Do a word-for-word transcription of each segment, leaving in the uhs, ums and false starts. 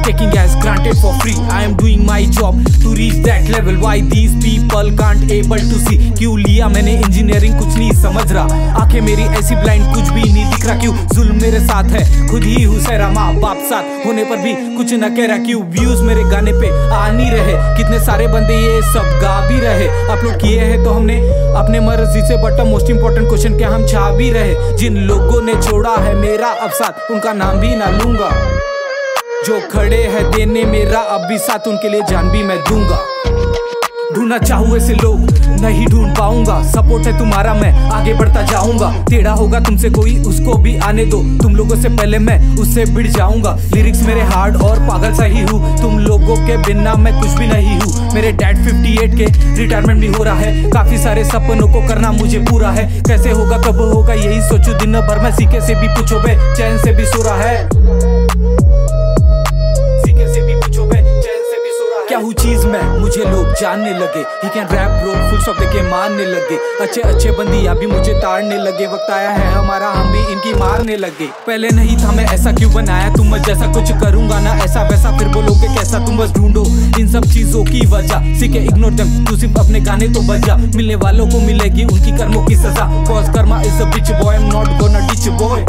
taking as granted for free. I am doing my job to reach that level. Why these people can't able to see? क्यों लिया मैंने engineering, कुछ नहीं समझ रहा, आंखें मेरी ऐसी ब्लाइंड, कुछ भी नहीं दिख रहा। क्यों जुल्म मेरे साथ है, खुद ही हूँ सहरा, माँ बाप साथ होने पर भी कुछ न कह रहा। क्यों व्यूज मेरे गाने पे आ नहीं रहे? कितने सारे बंदे ये सब गा भी रहे, अपलोड किए हैं तो हमने अपने मर्जी से, बट मोस्ट इंपॉर्टेंट क्वेश्चन क्या हम छा भी रहे? जिन लोगों ने छोड़ा है मेरा अब साथ, उनका नाम भी ना लूंगा। जो खड़े हैं देने मेरा अब भी साथ, उनके लिए जान भी मैं दूंगा। ढूंढना चाहूँ ऐसे लोग नहीं ढूंढ पाऊंगा, सपोर्ट है तुम्हारा मैं आगे बढ़ता जाऊंगा। टेढ़ा होगा तुमसे कोई उसको भी आने दो, तुम लोगों से पहले मैं उससे भिड़ जाऊंगा। लिरिक्स मेरे हार्ड और पागल सही हूँ, तुम लोगों के बिना मैं कुछ भी नहीं हूँ। मेरे डैड अट्ठावन के रिटायरमेंट भी हो रहा है, काफी सारे सपनों को करना मुझे पूरा है। कैसे होगा कब होगा यही सोचू दिन भर मैं, सीखे से भी पूछो बे चैन से भी सो रहा है, क्या हूँ चीज मैं मुझे लोग जानने लगे। He can rap bro full stop देके मारने लगे, अच्छे अच्छे बंदियां भी मुझे ताड़ने लगे। वक्त आया है हमारा हम भी इनकी मारने लगे। पहले नहीं था मैं ऐसा क्यों बनाया, तुम जैसा कुछ करूंगा ना ऐसा वैसा, फिर बोलोगे कैसा? तुम बस ढूंढो इन सब चीजों की वजह, सीखे इग्नोर देम, तू सिर्फ अपने गाने तो बजा। मिलने वालों को मिलेगी उनकी कर्मों की सजा, cause karma is a bitch boy, I am not gonna ditch boy.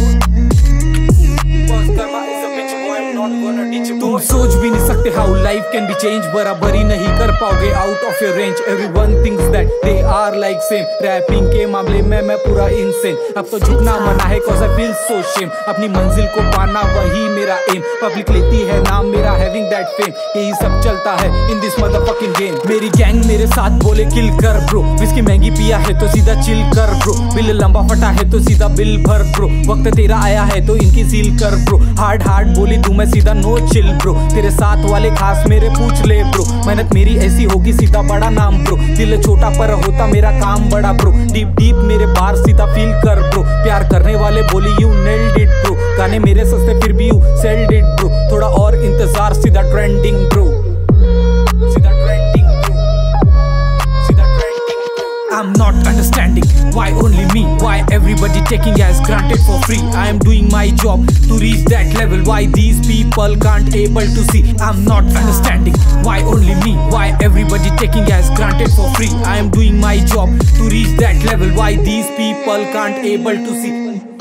तुम सोच भी नहीं सकते how life can be change, बराबरी नहीं कर पाओगे out of your range. Everyone thinks that they are like same, rapping के मामले में मैं पूरा इनसेन। अब तो झुकना मना है cause I feel so shame, अपनी मंजिल को पाना वही मेरा एम। पब्लिक लेती है नाम मेरा हैविंग दैट फेम, यही सब चलता है इन दिस मदरफकिंग गेम। मेरी गैंग मेरे साथ बोले किल कर ब्रो, विस्की महंगी पिया है तो सीधा चिल कर ब्रो, बिल लंबा फटा है तो सीधा बिल भर ब्रो। वक्त तेरा आया है तो इनकी सील कर ब्रो, हार्ड हार्ड बोली तू मैं सीधा नो चिल ब्रो। तेरे साथ वाले खास मेरे पूछ ले ब्रो, मेहनत मेरी ऐसी होगी सीधा बड़ा नाम ब्रो। दिल छोटा पर होता मेरा काम बड़ा ब्रो, डीप डीप मेरे बार सीधा फील कर ब्रो। प्यार करने वाले बोली यू नेल्ड इट ब्रो, गाने मेरे सस्ते फिर भी यू सेल्ड इट ब्रो। थोड़ा और इंतजार सीधा ट्रेंडिंग ब्रो, सीधा ट्रेंडिंग ब्रो, सीधा trending bro. I'm not understanding why only me, why everybody taking as granted for free. I am doing my job to reach that level. Why these people can't able to see? I'm not understanding why only me, why everybody taking as granted for free. I am doing my job to reach that level. Why these people can't able to see?